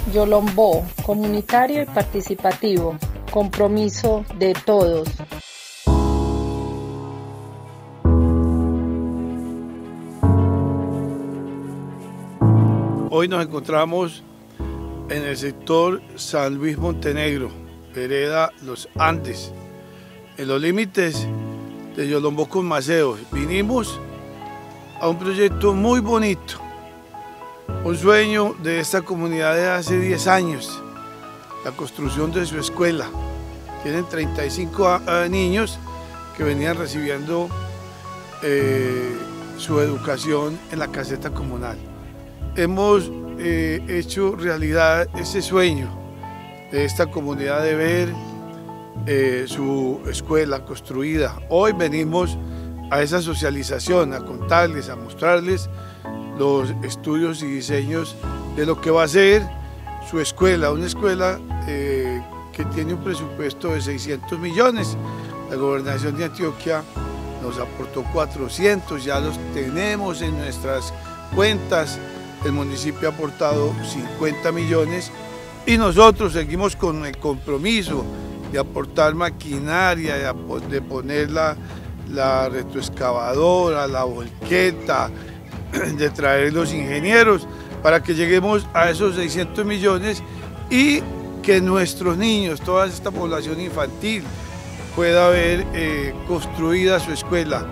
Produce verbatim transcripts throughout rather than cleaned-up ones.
Yolombó, comunitario y participativo, compromiso de todos. Hoy nos encontramos en el sector San Luis Montenegro, vereda Los Andes, en los límites de Yolombó con Maceo. Vinimos a un proyecto muy bonito, un sueño de esta comunidad de hace diez años, la construcción de su escuela. Tienen treinta y cinco niños que venían recibiendo eh, su educación en la caseta comunal. Hemos eh, hecho realidad ese sueño de esta comunidad de ver eh, su escuela construida. Hoy venimos a esa socialización, a contarles, a mostrarles los estudios y diseños de lo que va a ser su escuela, una escuela eh, que tiene un presupuesto de seiscientos millones. La Gobernación de Antioquia nos aportó cuatrocientos, ya los tenemos en nuestras cuentas. El municipio ha aportado cincuenta millones y nosotros seguimos con el compromiso de aportar maquinaria, de poner la, la retroexcavadora, la volqueta, de traer los ingenieros para que lleguemos a esos seiscientos millones y que nuestros niños, toda esta población infantil, pueda ver eh, construida su escuela.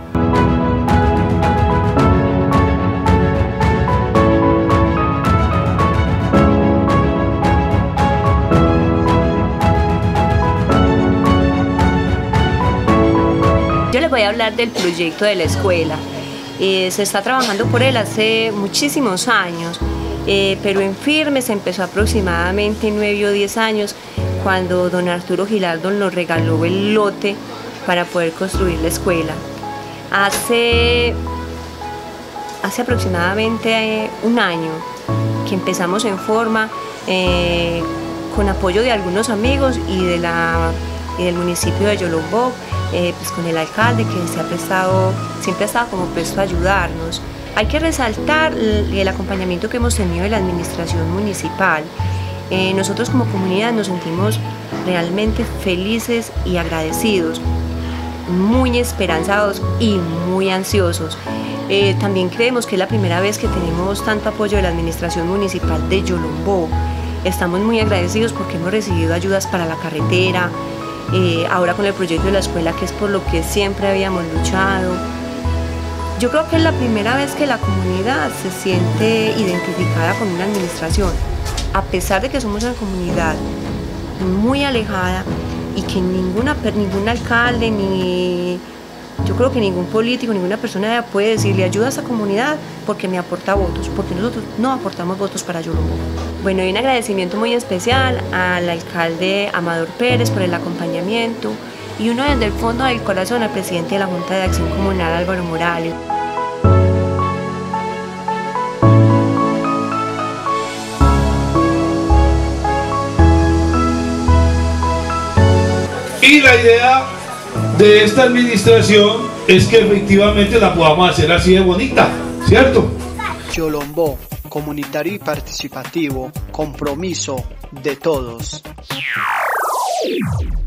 Yo les voy a hablar del proyecto de la escuela. Eh, se está trabajando por él hace muchísimos años, eh, pero en firme se empezó aproximadamente nueve o diez años cuando don Arturo Giraldo nos regaló el lote para poder construir la escuela. Hace, hace aproximadamente un año que empezamos en forma, eh, con apoyo de algunos amigos y, de la, y del municipio de Yolombó. Eh, pues con el alcalde que se ha prestado, siempre ha estado como presto a ayudarnos. Hay que resaltar el, el acompañamiento que hemos tenido de la administración municipal. Eh, nosotros como comunidad nos sentimos realmente felices y agradecidos, muy esperanzados y muy ansiosos. Eh, también creemos que es la primera vez que tenemos tanto apoyo de la administración municipal de Yolombó. Estamos muy agradecidos porque hemos recibido ayudas para la carretera, Eh, ahora con el proyecto de la escuela, que es por lo que siempre habíamos luchado. Yo creo que es la primera vez que la comunidad se siente identificada con una administración, a pesar de que somos una comunidad muy alejada y que ninguna, ningún alcalde, ni yo creo que ningún político, ninguna persona puede decirle ayuda a esa comunidad porque me aporta votos, porque nosotros no aportamos votos para Yolombó. Bueno, y un agradecimiento muy especial al alcalde Amador Pérez por el acompañamiento y uno desde el fondo del corazón al presidente de la Junta de Acción Comunal, Álvaro Morales. Y la idea de esta administración es que efectivamente la podamos hacer así de bonita, ¿cierto? Yolombó, comunitario y participativo, compromiso de todos.